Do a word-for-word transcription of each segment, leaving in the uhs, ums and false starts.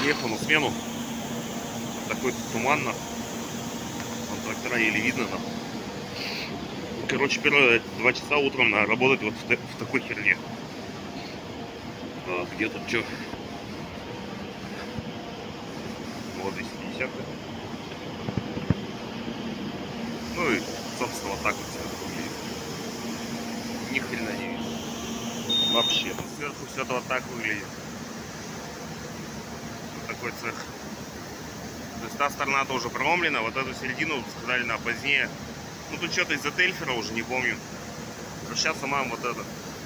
приехал на смену. Такой туманно. Там трактора еле видно там. Короче, первые два часа утром надо работать вот в, в такой херне. А, где тут что? Вот двести пятьдесят. Ну и, собственно, вот так вот все это выглядит. Ни хрена не видно. Вообще. Ну, сверху все это вот так выглядит. Вот такой цех. То есть та сторона-то уже проломлена, вот эту середину сказали на позднее. Ну тут что-то из-за тельфера уже не помню. Но сейчас сама вот это.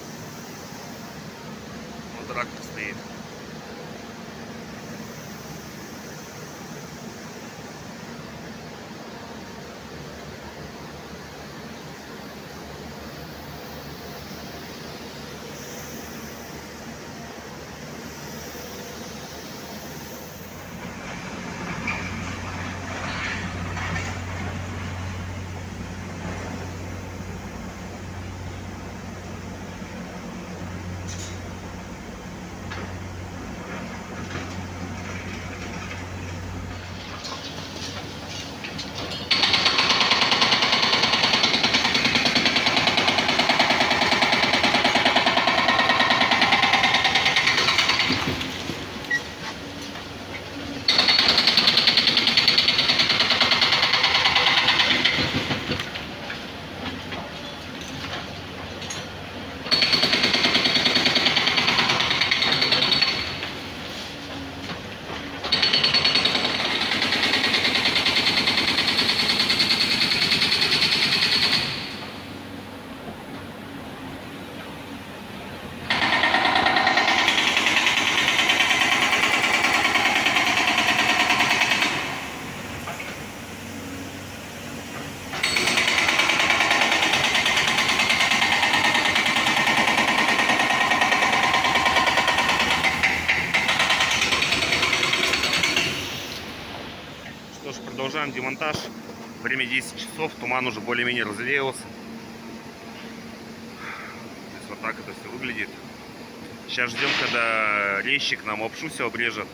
Вот трактор стоит. Продолжаем демонтаж. Время десять часов, туман уже более-менее развеялся. То есть вот так это все выглядит. Сейчас ждем, когда резчик нам обшу все обрежет.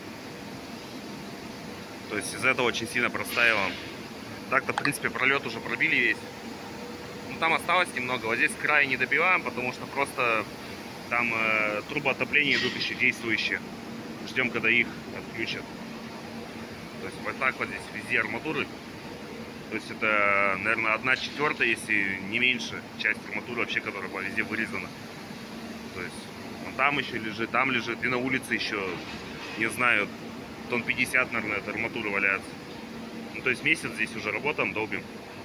То есть из этого очень сильно простаиваем. Так-то, в принципе, пролет уже пробили весь. Ну, там осталось немного. Вот здесь край не добиваем, потому что просто там э, трубы отопления идут еще действующие. Ждем, когда их отключат. То есть вот так вот здесь везде арматуры. То есть это, наверное, одна четвертая, если не меньше, часть арматуры вообще, которая была везде вырезана. То есть он там еще лежит, там лежит, и на улице еще, не знаю, тонн пятьдесят, наверное, эта арматура валяется. Ну, то есть месяц здесь уже работаем, долбим.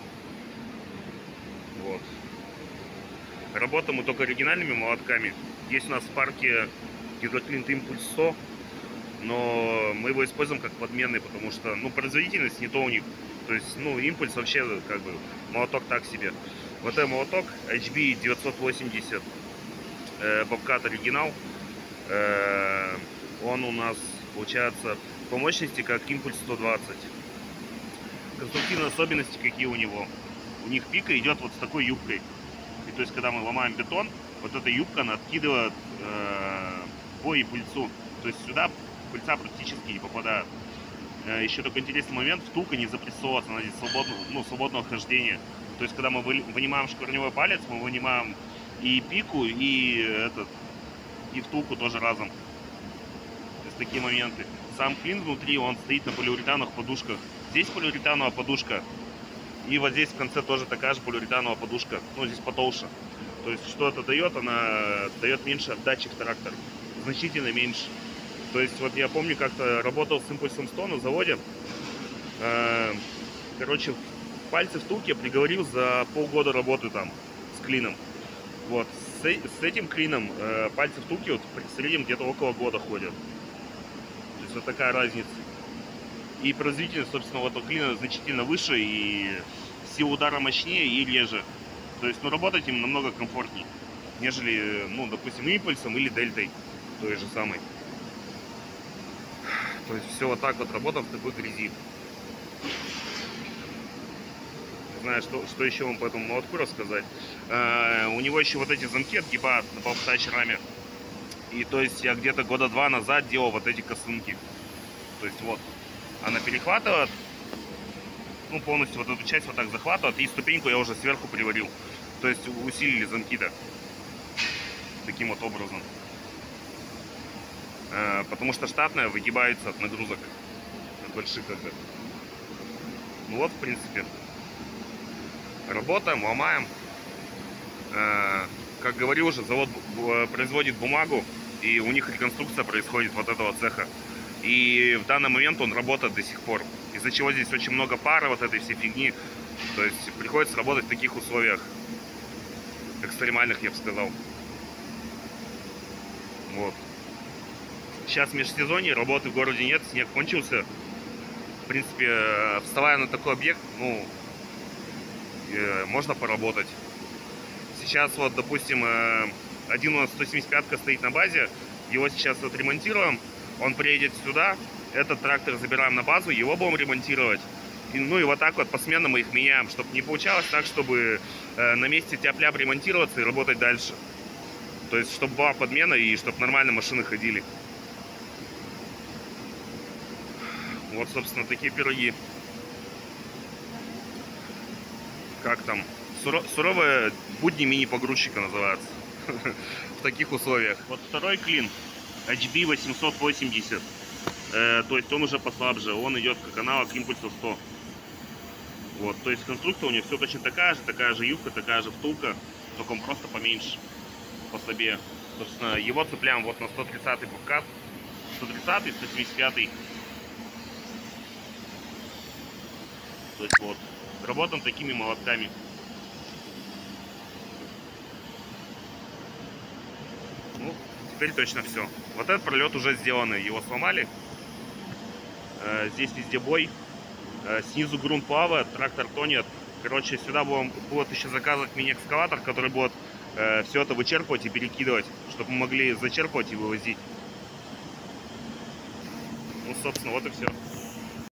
Вот. Работаем мы только оригинальными молотками. Есть у нас в парке Гидроклинт Импульс сто. Но мы его используем как подменный, потому что, ну, производительность не то у них. То есть, ну, импульс вообще, как бы, молоток так себе. Вот этот молоток эйч би девятьсот восемьдесят, э, Bobcat оригинал, э, он у нас, получается, по мощности как импульс сто двадцать. Конструктивные особенности какие у него. У них пика идет вот с такой юбкой. И то есть, когда мы ломаем бетон, вот эта юбка, она откидывает э, по импульсу. То есть, сюда пыльца практически не попадает. Еще такой интересный момент: втулка не запрессовывается, она здесь свободно, ну, свободного хождения. То есть, когда мы вынимаем шкварневой палец, мы вынимаем и пику, и этот, и втулку тоже разом. То есть такие моменты. Сам клин внутри, он стоит на полиуретановых подушках. Здесь полиуретановая подушка, и вот здесь в конце тоже такая же полиуретановая подушка, ну, здесь потолще. То есть, что это дает? Она дает меньше отдачи в трактор, значительно меньше. То есть, вот я помню, как-то работал с импульсом сто на заводе. Короче, пальцы втулки я приговорил за полгода работы там с клином. Вот, с, с этим клином пальцы втулки вот в среднем где-то около года ходят. То есть, вот такая разница. И производительность, собственно, вот этого клина значительно выше, и сила удара мощнее и реже. То есть, ну, работать им намного комфортнее, нежели, ну, допустим, импульсом или дельтой той же самой. То есть все вот так вот работаем в такой грязи. Не знаю, что, что еще вам по этому молотку рассказать. Э, у него еще вот эти замки отгибают на Bobcat раме. И то есть я где-то года два назад делал вот эти косынки. То То есть вот она перехватывает, ну полностью вот эту часть вот так захватывает, и ступеньку я уже сверху приварил. То есть усилили замки-то таким вот образом. Потому что штатная выгибается от нагрузок от больших как бы. Ну вот, в принципе, работаем, ломаем. Как говорил уже, завод производит бумагу, и у них реконструкция происходит вот этого цеха. И в данный момент он работает до сих пор. Из-за чего здесь очень много пара, вот этой всей фигни. То есть приходится работать в таких условиях экстремальных, я бы сказал. Вот. Сейчас в межсезонье, работы в городе нет, снег кончился. В принципе, вставая на такой объект, ну, можно поработать. Сейчас вот, допустим, один у нас сто семьдесят пятка стоит на базе, его сейчас вот ремонтируем, он приедет сюда, этот трактор забираем на базу, его будем ремонтировать. И, ну и вот так вот посменно мы их меняем, чтобы не получалось так, чтобы на месте тяп-ляп ремонтироваться и работать дальше. То есть, чтобы была подмена и чтобы нормально машины ходили. Вот, собственно, такие пироги. Как там? Суровые будни мини-погрузчика называется. В таких условиях. Вот второй клин. эйч би восемьсот восемьдесят. Э, то есть он уже послабже. Он идет как аналог импульса сто. Вот. То есть конструкция у него все точно такая же. Такая же юбка, такая же втулка. Только он просто поменьше. Послабее. Собственно, его цепляем вот на сто тридцатый подкат. сто тридцатый, сто семьдесят пятый. То есть вот. Работаем такими молотками. Ну, теперь точно все. Вот этот пролет уже сделанный. Его сломали. Э, здесь везде бой. Э, снизу грунт плавает, трактор тонет. Короче, сюда будем, будут еще заказывать мини-экскаватор, который будет э, все это вычерпывать и перекидывать, чтобы мы могли зачерпывать и вывозить. Ну, собственно, вот и все.